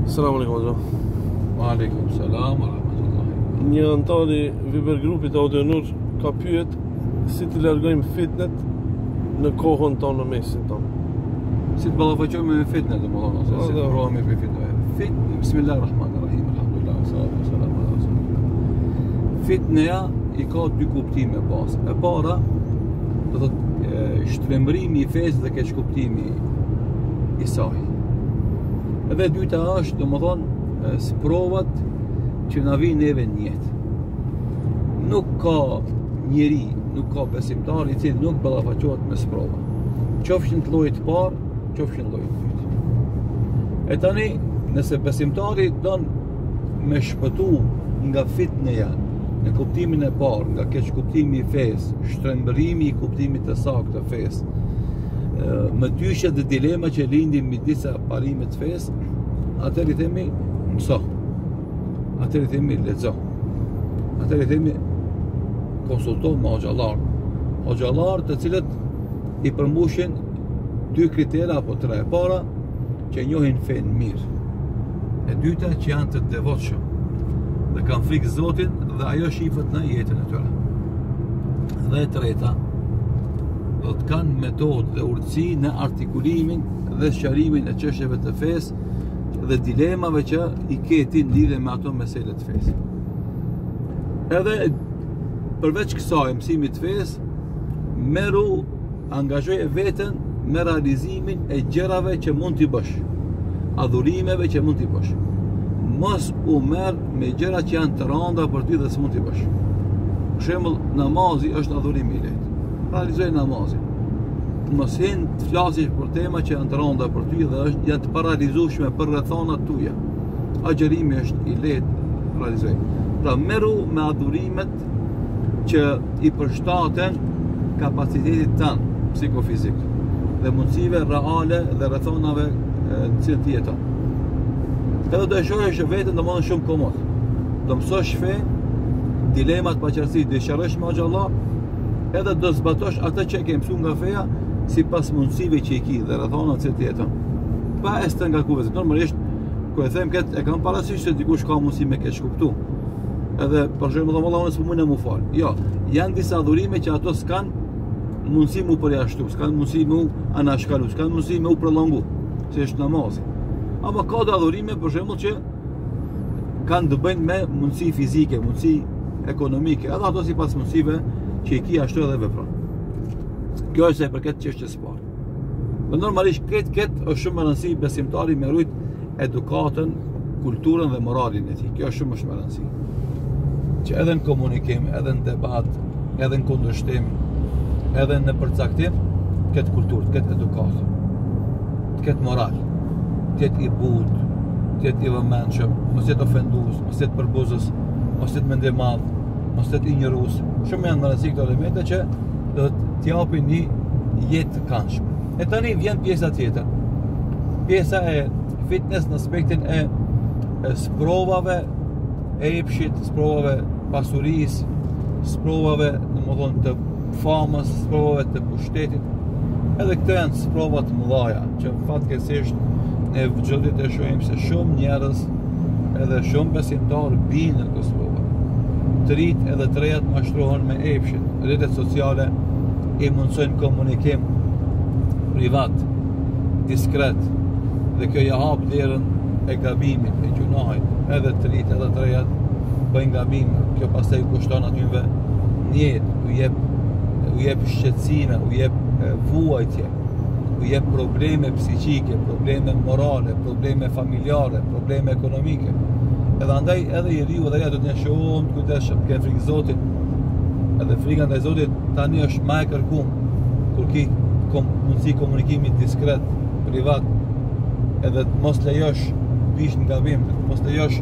Selamun alaikum Hoxha. Wa alaikum salam wa rahmatullahi. Një antari Viber grupit Audionur ka pyet si të largojmë fitnet në kohën tonë, në mesin tonë. Si të ballafaqojmë me fitnë, domethënë, ose si të provojmë me fitnë. Bismillahirrahmanirrahim. Alhamdulillah, salatu wassalamu ala rasulillah. Fitneja i ka dy kuptime bazë. E para, do thotë shtrembërimi i fesë dhe keq kuptimi i saj. Edhe e dyta është, domethënë, sprovat që na vijnë neve në jetë. Nuk ka njeri, nuk ka besimtar i cili nuk ballafaqohet me sprova. Qofshin të llojit të parë, qofshin llojit të dytë. E tani, nëse besimtari don me shpëtu nga fitneja në kuptimin e parë, nga keq kuptimi i fesë, shtrembërimi i kuptimit të saktë të fesë, më dyshja dhe dilema që lindin midis parimet të fesë, atëherë i themi mëso. Atëherë i themi lexo. Atëherë i themi konsulto me hoxhallar të cilët i përmbushin dy kritera apo tre. E para, që njohin fen mirë. E dyta, që janë të devotshëm dhe kanë frikë Zotin dhe ajo shifet në jetën e tyre. Dhe e treta, do të kanë metodë dhe urtësi në artikulimin dhe sqarimin e çështjeve të fesë dhe dilemave që i keti në lidhje me ato mesele të fesë. Edhe përveç kësaj mësimit të fesë, merru angazhoje veten me realizimin e gjërave që mund t'i bësh, adhurimeve që mund t'i bësh. Mos u merr me gjëra që janë të rënda për ty dhe s'mund t'i bësh. Për shembull, namazi është adhurim i lehtë. Realizoj namazin. Mos hin të flasësh për tema që janë të rënda për ty dhe janë të paralizueshme për rrethonat tuaja. Agjerimi është i lehtë, realizoj. Pra merru me adhurimet që i përshtaten kapacitetit tanë psikofizik dhe mundësive reale dhe rrethonave në cilët të jeton. Edhe do e shohësh veten domosdoshmë shumë komod. Do mësosh fe, dilemat paqartësi do sqarosh me hoxhallar, edhe do zbatosh atë që ke mësuar nga feja sipas mundësive që i ke dhe rrethonat që të jeton. Pa e stë nga kuve. Normalisht, kur e them këtë, e kam parasysh se dikush ka mundësi me keq kuptu. Edhe për shembull, unë s'po mund të më fal. Jo, janë disa adhurime që ato s'kan mundësi mu përjashtu, s'kan mundësi mu anashkalu, s'kan mundësi mu prolongu, që është namazi. Ama ka dhe adhurime, për shembull, që kanë të bëjnë me mundësi fizike, mundësi ekonomike, edhe ato sipas mundësive që i ki ashtu edhe vepron. Kjo është e përket çështjes së parë. Dhe normalisht këtë është shumë e rëndësishme besimtari me rujt edukatën, kulturën dhe moralin e tij. Kjo është shumë e rëndësishme. Që edhe në komunikim, edhe në debat, edhe në kundërshtim, edhe në përcaktim, këtë kulturë, këtë edukatë, këtë moral, këtë i butë, këtë i vëmendshëm, mos jetë ofendues, mos jetë përbuzës, mos jetë mendje madh, mos jetë injorues. Shumë janë rëndësi këto elemente që do t'i japin një jetë të këndshme. E tani vjen pjesa tjetër. Pjesa e fitness në aspektin e sprovave e epshit, sprovave pasurisë, sprovave, domethënë të famës, sprovave të pushtetit. Edhe këto janë sprova të mëdha që fatkeqësisht ne vëxhëdit e shohim se shumë njerëz edhe shumë besimtarë binë në këto sprova. Të rit edhe të rejat mashtrohen me epshin. Rrjetet sociale i mundsojnë komunikim privat, diskret, dhe kjo ja hap derën e gabimit, e gjunahit. Edhe të rit edhe të rejat bëjnë gabime. Kjo pastaj u kushton atyve në jetë, u jep shqetësime, u jep vuajtje, u jep probleme psiqike, probleme morale, probleme familjare, probleme ekonomike. Edhe andaj edhe njeriu dhe ajo do të jenë shumë të kujdesshëm, të kenë frikë Zotit. Edhe frika ndaj Zotit tani është më e kërkuar kur ki mundësi komunikimi diskret, privat, edhe të mos lejosh bish në gabim, mos lejosh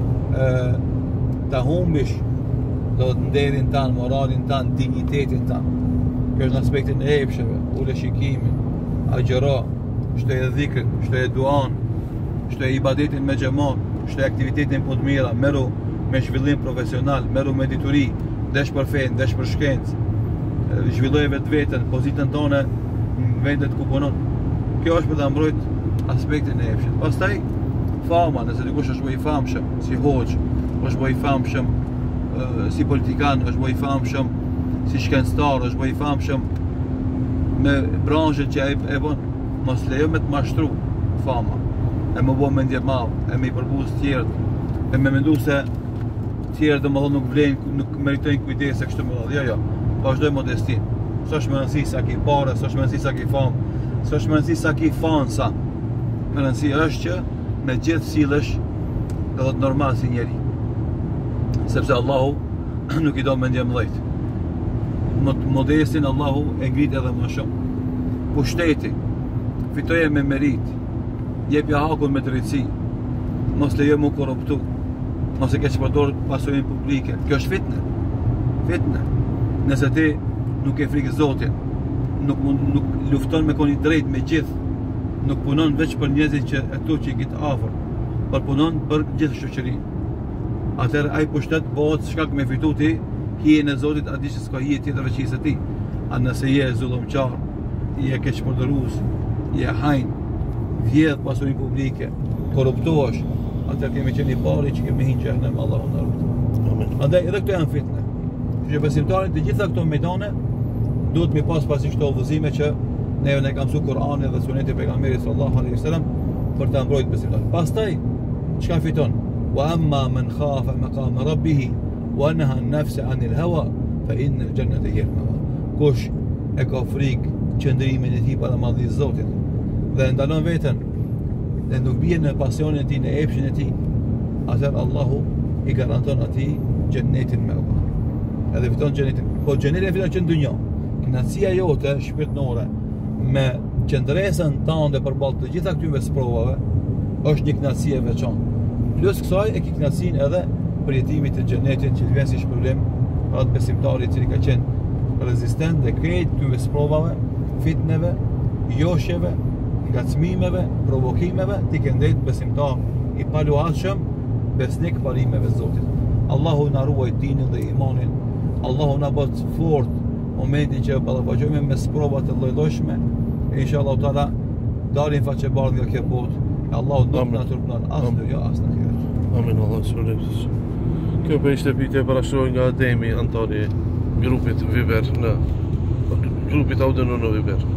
ta humbish do të nderin tanë, moralin tanë, dignitetin tanë. Kjo është në aspektin e epsheve, ule shikimin, agjëro, shtoj dhikrin, shtoj duan, shtoj ibadetin me xhamat, shtoj aktivitetin punë të mira, merru me zhvillim profesional, merru me dituri, desh për fen, desh për shkencë, zhvilloje vetveten, pozitën tonë në vendet ku punon. Kjo është për ta mbrojtur aspektin e epshit. Pastaj fama, nëse dikush është bërë i famshëm si hoxh, është bërë i famshëm si politikan, është bërë i famshëm si shkencëtar, është bërë i famshëm me branshën që ai e bën, mos lejo me të mashtru fama, e më bë mendje madh, e me i përbuz tjerët, e me mendu se tjerët domethënë nuk vlen, nuk meritojnë kujdes e kështu me radhë. Jo, vazhdoj modestin. S'është më rëndësi sa ki parë, s'është më rëndësi sa ki famë, s'është më rëndësi sa ki fansa. Më rëndësi është që me gjithë sillesh do të normal si njeri. Sepse Allahu nuk i do mendje mëdhejt. Modestin Allahu e ngrit edhe më shumë. Pushteti, fitoje me merit, jepja hakun me drejtësi, mos lejo mu korruptu, mos e keq përdor pasurinë publike. Kjo është fitne. Nëse ti nuk e frikë Zotin, nuk lufton me koni drejt me gjithë, nuk punon veç për njerëzit që ato që i kitë afër, por punon për gjithë shoqërinë. Atëherë ai pushtet bëhet shkak me fitu ti hijen e Zotit, a di që s'ka hije tjetër veç hijes së tij. A nëse je zullumqar, je keq përdorues, je hajn, vjedh pasurinë publike, korruptohesh, atëherë kemi qenë i pari që kemi hinë xhenem, Allahu na ruaj. Amen. Andaj edhe këto janë fitne. Që besimtarit të gjitha këto mejdane duhet mi pas pasi këto udhëzime që neve ne kam mësuar Kur'ani dhe Suneti e pejgamberit sallallahu alaihi wasallam për ta mbrojtur besimtarin. Pastaj çka fiton? Wa amma man khafa maqama rabbih wa naha an-nafsa 'anil hawa fa inna al-jannata hiya al-mawa. Kush e ka frikë qëndrimin e tij para madhërisë së Zotit dhe ndalon veten dhe nuk bie në pasionin e tij, në epshin e tij, atëherë Allahu i garanton atij xhennetin me Allah. Edhe fiton xhenetin. Po xheneti fiton që në dynjë. Kënaqësia jote shpirtërore me qëndresën tënde përballë të gjitha këtyre sprovave është një kënaqësi e veçantë. Plus kësaj e ke kënaqësinë edhe për jetimin të xhenetit që vjen si shpërblim për atë besimtari i cili ka qenë rezistent dhe krejt këtyre sprovave, fitneve, joshjeve, ngacmimeve, provokimeve, ti ke ndetë besimtar i paluajtshëm, besnik parimeve të Zotit. Allahu na ruaj dinin dhe imanin. Allahu na bëj fort momentin që ballafaqojmë me sprova të lloj-llojshme. Inshallah taala dalin faqe bardhë nga kjo botë. Allahu do të na turpëron as në jo as në tjetër. Amin, Allah shpëlbes. Kjo për ishte pyetje parashtroi nga Ademi, antari grupit Viber në grupit Audënon në Viber.